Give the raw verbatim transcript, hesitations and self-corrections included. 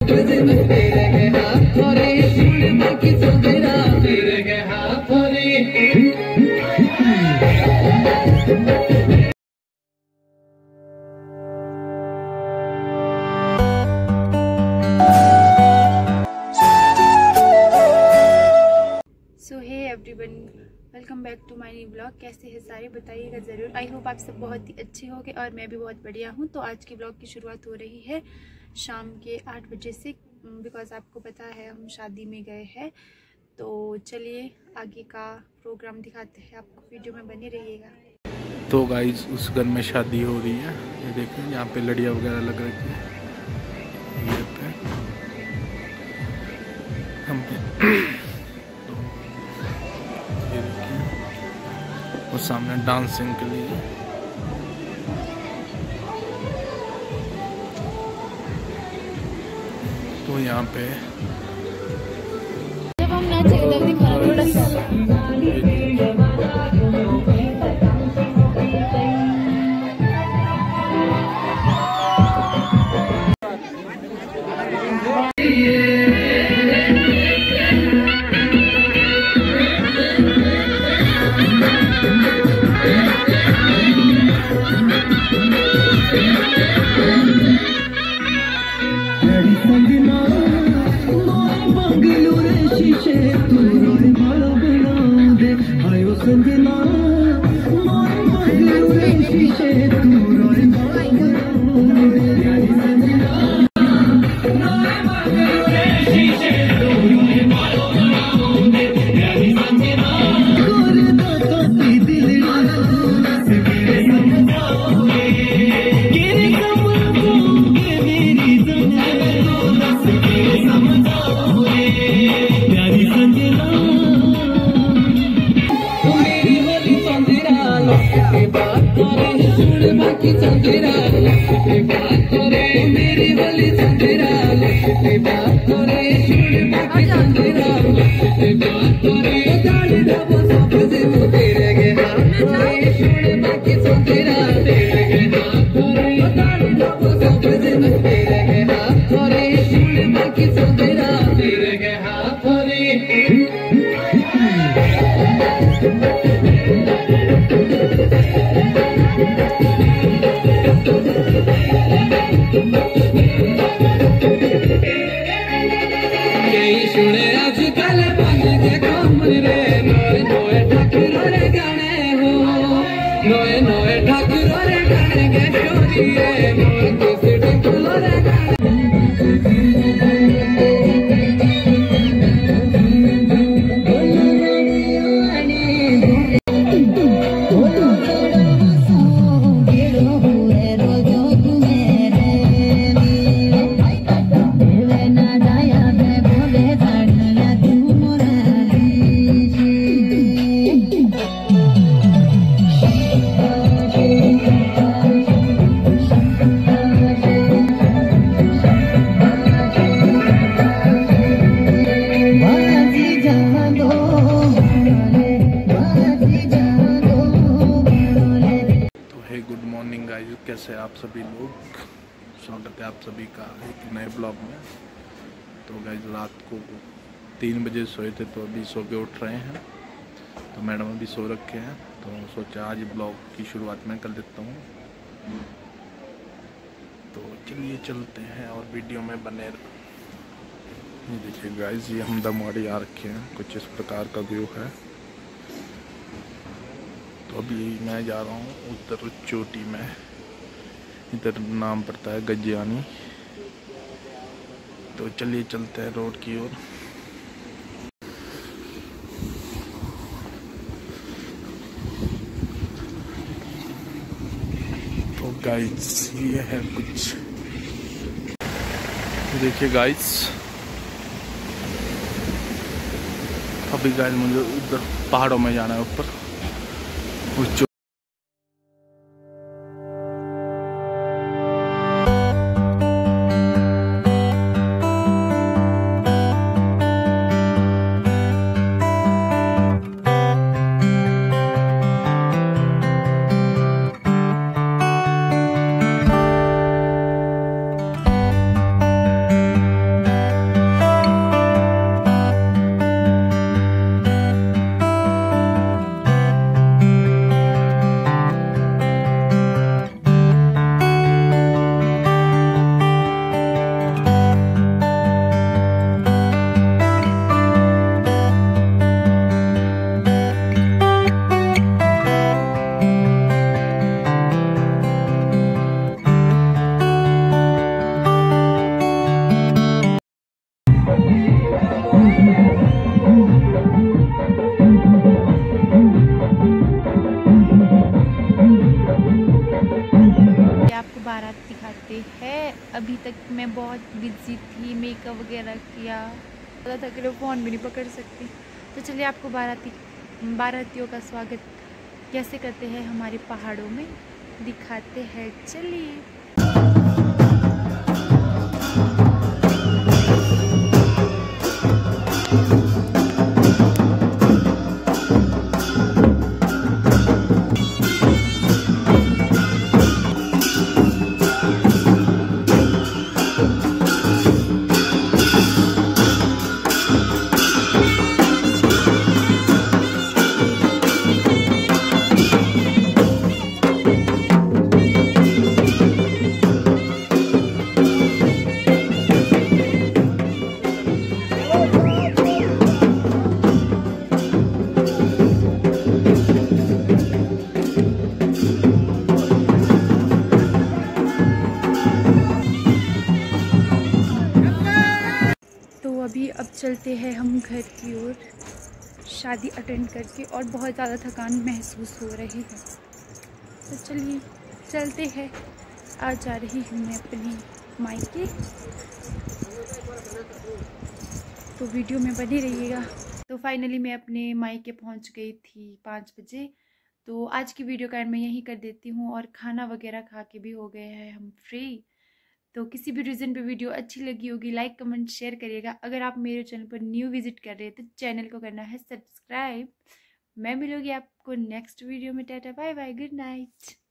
So hey everyone, welcome back to my new blog. कैसे हैं सारे, बताइएगा ज़रूर। आई होप आप सब बहुत ही अच्छे होंगे और मैं भी बहुत बढ़िया हूँ। तो आज की ब्लॉग की शुरुआत हो रही है शाम के आठ बजे से, बिकॉज़ आपको पता है हम शादी में गए हैं। तो चलिए आगे का प्रोग्राम दिखाते हैं आपको, वीडियो में बने रहिएगा। तो गाइस उस घर में शादी हो रही है, ये देखिए यहाँ पे लड़ियाँ वगैरह लग रही है। ये पे हम और सामने डांसिंग के लिए तो यहाँ पे जब हम नाचे इधर दिखा थोड़ा सा मेरी वाली चंदेरा बात करे बाकी चंदेरा बात करे गाड़ी डबो सब से तेरे के हाथ करे सुन बाकी चंदेरा तेरे के हाथ करे गाड़ी डबो सब से तेरे के हाथ करे सुन बाकी चंदेरा तेरे के हाथ करे। सुने आजकल बंदे कमरे नोए नोए ठाकुर रे गाने हो, नोए नोए ठाकुर रे गाने के चोरी रे नोए किसी ठाकुर रे गाने। कैसे आप सभी लोग, स्वागत है आप सभी का एक नए ब्लॉग में। तो गाइस रात को तीन बजे सोए थे तो अभी सो के उठ रहे हैं। तो मैडम अभी सो रखे हैं तो सोचा आज ब्लॉग की शुरुआत में कर देता हूँ। तो चलिए चलते हैं और वीडियो में बने। ये देखिए गाइस, ये हम दमवाड़ी आ रखे हैं, कुछ इस प्रकार का व्यू है। तो अभी मैं जा रहा हूँ उधर चोटी में, इधर नाम पड़ता है गजियानी। तो चलिए चलते हैं रोड की ओर। तो गाइस ये है कुछ, देखिए गाइस अभी गाइस मुझे उधर पहाड़ों में जाना है ऊपर उस। मेकअप वगैरह किया, पता था कि फ़ोन भी नहीं पकड़ सकती। तो चलिए आपको बाराती बारातियों का स्वागत कैसे करते हैं हमारे पहाड़ों में दिखाते हैं। चलिए अभी अब चलते हैं हम घर की ओर शादी अटेंड करके, और बहुत ज़्यादा थकान महसूस हो रही है। तो चलिए चलते हैं। आ जा रही हूँ मैं अपने मायके, तो वीडियो में बने रहिएगा। तो फाइनली मैं अपने मायके पहुँच गई थी पाँच बजे। तो आज की वीडियो का एंड मैं यहीं कर देती हूँ, और खाना वगैरह खा के भी हो गए हैं हम फ्री। तो किसी भी रीज़न पे वीडियो अच्छी लगी होगी लाइक कमेंट शेयर करिएगा। अगर आप मेरे चैनल पर न्यू विजिट कर रहे हैं तो चैनल को करना है सब्सक्राइब। मैं मिलूंगी आपको नेक्स्ट वीडियो में। Tata bye bye, good night.